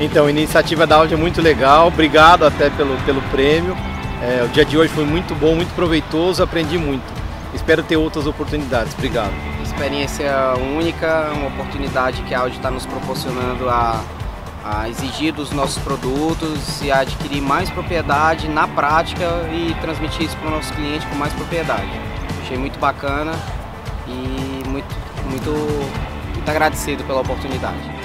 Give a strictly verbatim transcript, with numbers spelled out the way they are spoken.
Então, a iniciativa da Audi é muito legal, obrigado até pelo, pelo prêmio. É, o dia de hoje foi muito bom, muito proveitoso, aprendi muito. Espero ter outras oportunidades. Obrigado. Experiência única, uma oportunidade que a Audi está nos proporcionando a, a exigir dos nossos produtos e a adquirir mais propriedade na prática e transmitir isso para o nosso cliente com mais propriedade. Achei muito bacana e muito, muito, muito agradecido pela oportunidade.